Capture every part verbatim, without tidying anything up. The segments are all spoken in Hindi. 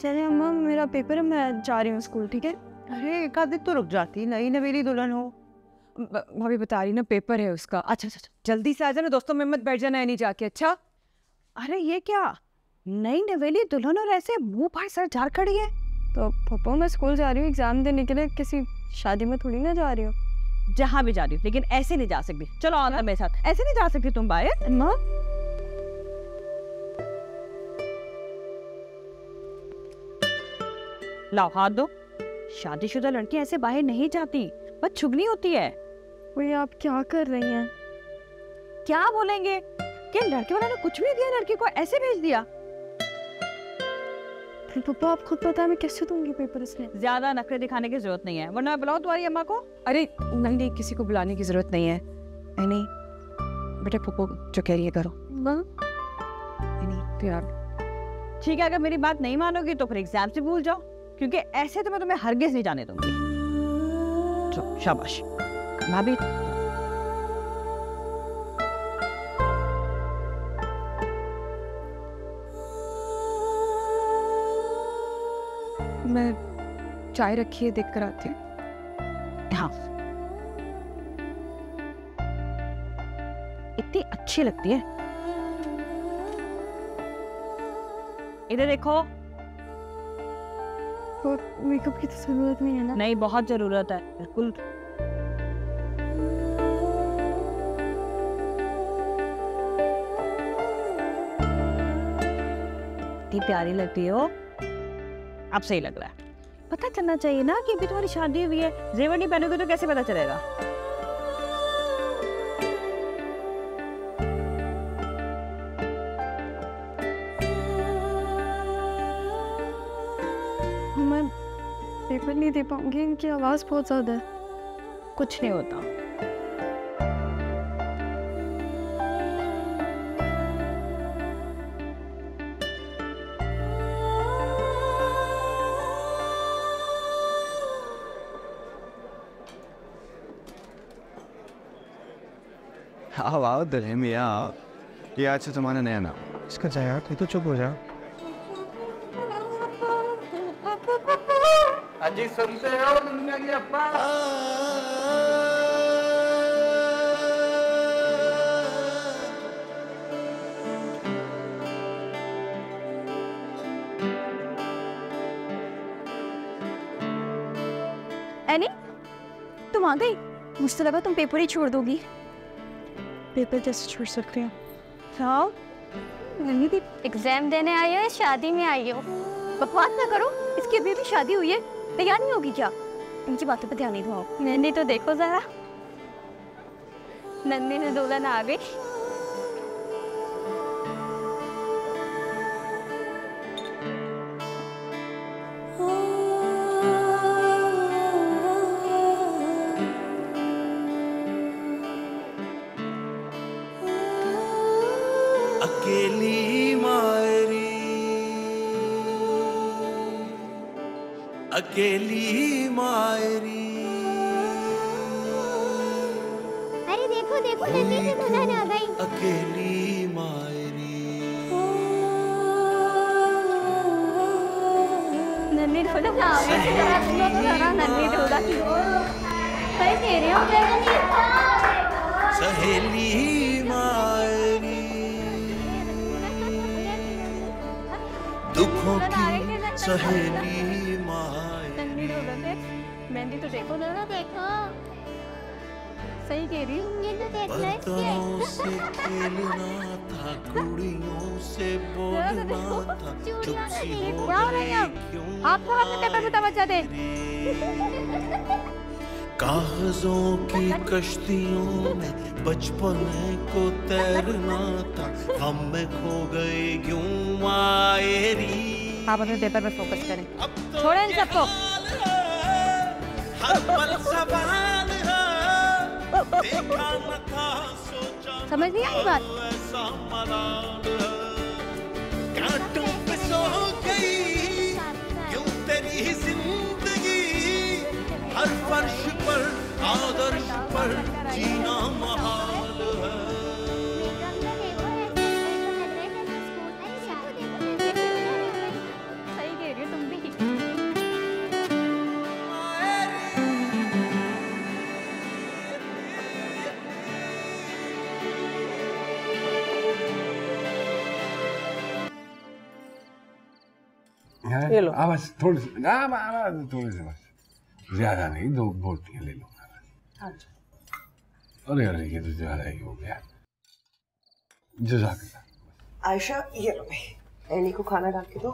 चले अम्मा, मेरा पेपर है, मैं जा रही हूँ स्कूल, ठीक है? अरे एक आध दिन तो रुक जाती, नई नवेली दुल्हन हो। भाभी बता रही ना पेपर है उसका। अच्छा अच्छा जल्दी से आ जाना दोस्तों में, मत बैठ जाना है नहीं जाके। अच्छा अरे ये क्या, नई नवेली दुल्हन और ऐसे मुंह फाड़ सर झाड़ खड़ी है। तो पापा मैं स्कूल जा रही हूँ एग्जाम देने के लिए, किसी शादी में थोड़ी ना जा रही हूँ। जहाँ भी जा रही हूँ, लेकिन ऐसे नहीं जा सकती। चलो आओ ना मेरे साथ, ऐसे नहीं जा सकती तुम बाहर। अम्मा लाओ हाथ दो। शादीशुदा लड़की ऐसे बाहर नहीं जाती, बस छुगनी होती है। ये आप क्या कर रही हैं? क्या बोलेंगे कि लड़के वाला ने कुछ भी दिया, लड़की को ऐसे भेज दिया। फिर पापा आप खुद पता है मैं कैसे दूंगी पेपर इसमें? ज्यादा नखरे दिखाने की जरूरत नहीं है, वरना बुलाओ तुम्हारी अम्मा को। अरे नहीं नहीं, किसी को बुलाने की जरूरत नहीं है। नहीं नहीं बेटा, पप्पो जो कह रही है करो। माँ नहीं नहीं तो यार ठीक है, अगर मेरी बात नहीं मानोगी तो फिर एग्जाम से भूल जाओ, क्योंकि ऐसे तो मैं तुम्हें हरगिज नहीं जाने दूंगी। चलो शाबाश भाभी। मैं चाय रखी है, देख कर आती हूँ। हाँ इतनी अच्छी लगती है। इधर देखो। तो मेकअप की तो जरूरत नहीं है ना? नहीं, बहुत जरूरत है, बिल्कुल। इतनी प्यारी लगती हो, अब सही लग रहा है। पता चलना चाहिए ना कि अभी तुम्हारी शादी हुई है। जेवर नहीं पहनोगे तो कैसे पता चलेगा? मैं पेपर नहीं दे पाऊंगी, इनकी आवाज बहुत ज्यादा है। कुछ नहीं होता। आओ आओ दुल्हन मियाँ आओ। ये आज से तुम्हारा नया नाम। इसका जा यार, तू तो चुप हो जा। अजी सुनते हो दुनिया की अप्पा? एनी तुम आ गई? मुझे तो लगा तुम पेपर ही छोड़ दोगी। पेपर कैसे छोड़ सकते हैं? हाँ मम्मी भी एग्जाम देने आई हो या शादी में आई हो? बकवास ना करो, इसकी अभी भी शादी हुई है, तैयार नहीं होगी क्या? इनकी बातों पर ध्यान नहीं दो। नंदी तो देखो जरा, नंदी ने दुल्हन आ गई। अकेली मायरी, अकेली मायरी। अरे देखो देखो, नंदी की दुल्हन आ गई। अकेली मायरी। नंदी दुल्हन आ गई। जरा सुनो तो जरा, नंदी दुल्हन की सही कह रही हो सहेली मायरी, दुखों की सहेली मायरी। मेहंदी तो देखो ना, ना देखो, सही कह रही हूँ। ये तो देखना है बर्तनों से खेलना था, कुड़ियों से बोलना था, चुप सी हो गई क्यों? आप तो अपने पेपर में तवज्जो दे। कागजों की कश्तियों में बचपन को तैरना था, हम में खो गए क्यों मायरी। आप अपने पेपर पे फोकस करें, तो छोड़ें इन सबको। हर पल सवाल है, देखा न था सोचा समझ नहीं आई बात? ऐसा मलाल है, कांटों पे सो गई क्यों तेरी जिंदगी, हर फर्श पर आदर्श पर जीना महाल है। सही कह रही हो तुम ये लो। हाँ बस थोड़ी सी ना थोड़ी सी बस, ज्यादा नहीं, दो बोटियाँ ले लूँगा। अरे अरे ये तो ज्यादा ही हो गया। जज़ाकल्लाह। आयशा ये लो भाई, एनी को खाना डाल के दो।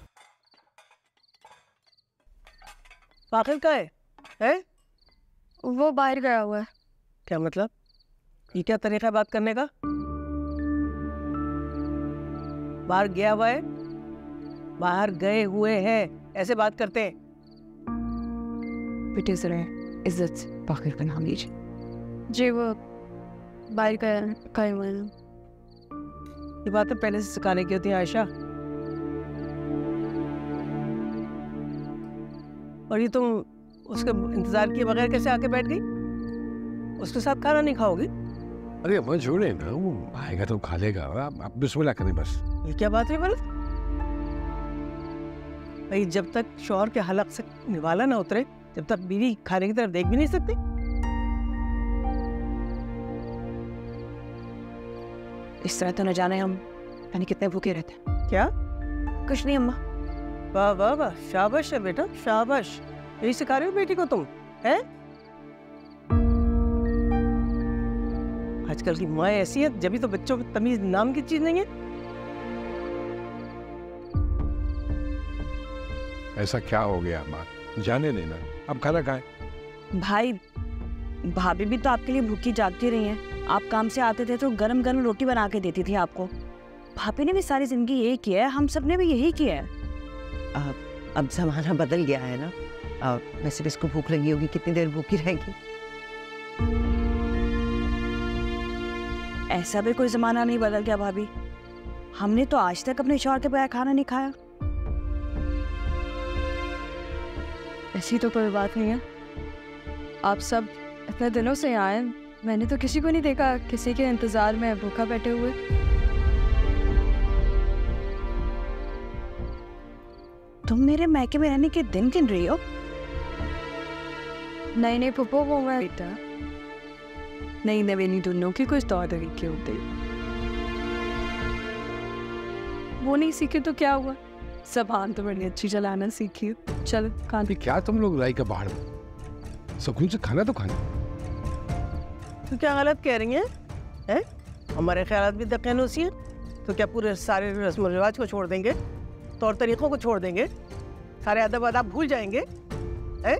आखिर का है हैं? वो बाहर गया हुआ है। क्या मतलब? ये क्या तरीका है बात करने का? बाहर गया हुआ है, बाहर गए हुए हैं, ऐसे बात करते हैं? बेटे जरा इज्जत से बाखिर का नाम लीजिए। जी वो बाहर गया गए हुए हैं। ये बातें पहले से सिखाने की होती है आयशा। और ये तुम उसके इंतजार किए बगैर कैसे आके बैठ गई? उसके साथ खाना नहीं खाओगी? अरे अम्मा छोड़े ना, वो आएगा तो खा लेगा। आप, आप बिस्मिल्लाह करें बस। ये क्या बात है बोल? भाई जब तक शौहर के हलक से निवाला ना उतरे, जब तक बीवी खाने की तरफ देख भी नहीं सकती। इस तरह तो न जाने हम यानी कितने भूखे रहते हैं। क्या? कुछ नहीं अम्मा। वाह वाह वाह, शाबाश है बेटा, शाबाश। यही सिखा रही हो बेटी को तुम, हैं? आजकल की माँ ऐसी है, जब भी तो बच्चों को तमीज नाम की चीज नहीं है। ऐसा क्या हो गया अम्मा? जाने देना, अब खाना खाएं। भाई भाभी भी तो आपके लिए भूखी जागती रही हैं। आप काम से आते थे तो गरम गरम रोटी बना के देती थी आपको। भाभी ने भी सारी जिंदगी यही किया है, हम सब ने भी यही किया है। अब अब जमाना बदल गया है ना। अब वैसे भी इसको भूख लगी होगी, कितनी देर भूखी रहेगी? ऐसा भी कोई जमाना नहीं बदल गया भाभी। हमने तो आज तक अपने शौहर के बगैर खाना नहीं खाया। ऐसी तो कोई बात नहीं है। आप सब इतने दिनों से आए, मैंने तो किसी को नहीं देखा किसी के इंतजार में भूखा बैठे हुए। तुम मेरे मैके में रहने के दिन गिन रही हो? नहीं नहीं पुप्पो, वो मैं बेटा नहीं नवीनी दोनों की कुछ तौर तरीके होते। वो नहीं सीखे तो क्या हुआ, जबान तो बड़ी अच्छी चलाना सीखी। चल खान। क्या तुम लोग लाई का बाहर में? सुकून से खाना तो खाना। तो क्या गलत कह रही हैं? हैं? हमारे ख्यालात भी दक्कनूसी हैं। तो क्या पूरे सारे रस्म रिवाज को छोड़ देंगे? तौर तरीकों को छोड़ देंगे? सारे अदब अदाब भूल जाएंगे? हैं?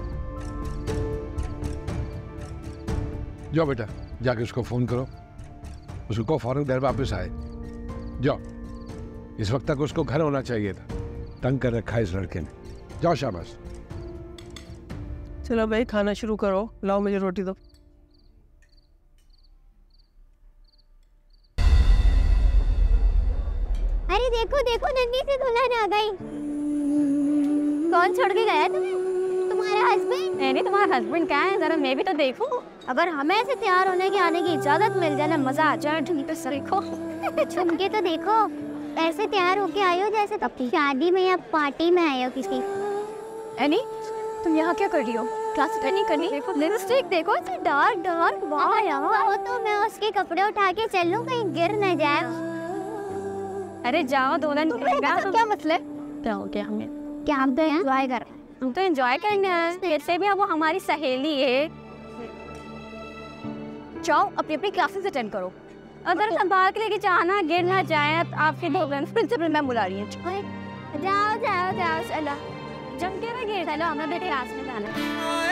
जाओ बेटा, जाके उसको फोन करो, उसको कहो फौरन घर वापस आए। जाओ, इस वक्त तक उसको घर होना चाहिए था। तंग कर रखा है इस लड़के ने। जाओ शाबाश। चलो भाई खाना शुरू करो, लाओ मुझे रोटी दो। अरे देखो देखो, नन्ही सी दुल्हन आ गई। कौन छोड़ के गया तुम्हें? तुम्हारा हस्बैंड? नहीं नहीं, तुम्हारा हस्बैंड क्या है, जरा मैं भी तो देखूं। अगर हमें ऐसे तैयार होने की आने की इजाजत मिल जाए ना, मजा आ जाए। ढूंढ पे सर देखो। झुमके तो देखो, ऐसे तैयार होके आई हो जैसे अपनी शादी में या पार्टी में आई हो किसी। एनी तुम यहाँ क्या कर रही हो? क्लास अटेंड नहीं करनी? देखो लिपस्टिक देखो, इतनी डार्क डार्क। वाह यार, वो तो मैं उसके कपड़े उठा के चलूं, कहीं गिर न जाए। अरे जाओ दुल्हन। क्या मसला है? क्या हो गया? हमें क्या हम तो एंजॉय कर रहे हैं। हम तो एंजॉय करने आए, वैसे भी अब वो हमारी सहेली है। जाओ अपनी अपनी क्लासेस अटेंड करो, अगर संभाल के लेके जाना, गिर ना जाए। आपके दुल्हन प्रिंसिपल मैम बुला रही है। जाओ जाओ जाओ, चलो जम के ना गिर। चलो हमें बेटे क्लास में जाना है।